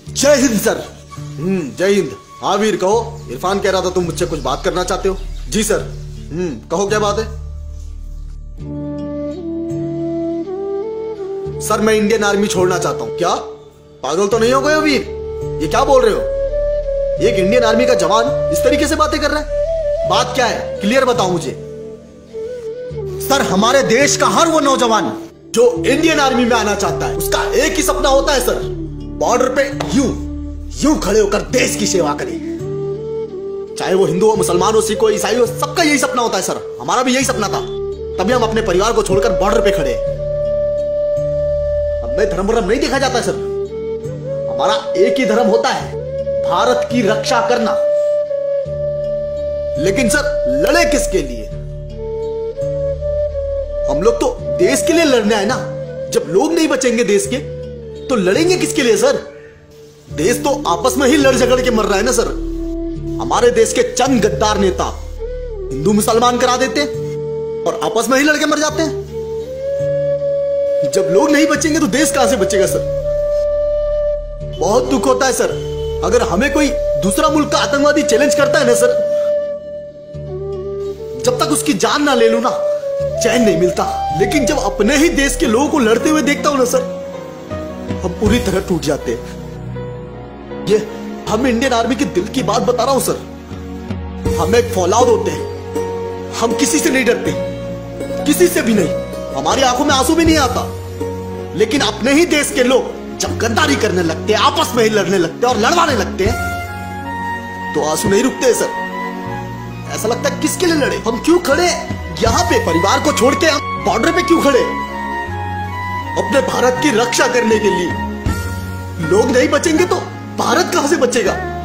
जय हिंद सर। जय हिंद। हाँ वीर कहो। इरफान कह रहा था तुम मुझसे कुछ बात करना चाहते हो। जी सर। कहो क्या बात है। सर मैं इंडियन आर्मी छोड़ना चाहता हूँ। क्या पागल तो नहीं हो गए हो वीर? ये क्या बोल रहे हो? एक इंडियन आर्मी का जवान इस तरीके से बातें कर रहा है। बात क्या है क्लियर बताओ मुझे। सर हमारे देश का हर वो नौजवान जो इंडियन आर्मी में आना चाहता है उसका एक ही सपना होता है सर, बॉर्डर पे यूं खड़े होकर देश की सेवा करे। चाहे वो हिंदू हो, मुसलमान हो, सिख हो, ईसाई हो, सबका यही सपना होता है सर। हमारा भी यही सपना था, तभी हम अपने परिवार को छोड़कर बॉर्डर पे खड़े हैं। अब में धर्म वर्म नहीं देखा जाता सर। हमारा एक ही धर्म होता है, भारत की रक्षा करना। लेकिन सर लड़े किसके लिए? हम लोग तो देश के लिए लड़ने आए ना। जब लोग नहीं बचेंगे देश के तो लड़ेंगे किसके लिए सर? देश तो आपस में ही लड़ झगड़ के मर रहा है ना सर। हमारे देश के चंद गद्दार नेता हिंदू मुसलमान करा देते हैं और आपस में ही लड़के मर जाते हैं। जब लोग नहीं बचेंगे तो देश कहां से बचेगा सर? बहुत दुख होता है सर। अगर हमें कोई दूसरा मुल्क का आतंकवादी चैलेंज करता है ना सर, जब तक उसकी जान ना ले लूं ना चैन नहीं मिलता। लेकिन जब अपने ही देश के लोगों को लड़ते हुए देखता हूं ना सर, हम पूरी तरह टूट जाते हैं। ये हम इंडियन आर्मी के दिल की बात बता रहा हूं सर। हम एक फौलाद होते हैं, हम किसी से नहीं डरते, किसी से भी नहीं। हमारी आंखों में आंसू भी नहीं आता। लेकिन अपने ही देश के लोग जब गद्दारी करने लगते हैं, आपस में ही लड़ने लगते हैं और लड़वाने लगते हैं तो आंसू नहीं रुकते सर। ऐसा लगता है किसके लिए लड़े, हम क्यों खड़े यहाँ पे? परिवार को छोड़ के हम बॉर्डर पे क्यों खड़े? अपने भारत की रक्षा करने के लिए। लोग नहीं बचेंगे तो भारत कहां से बचेगा?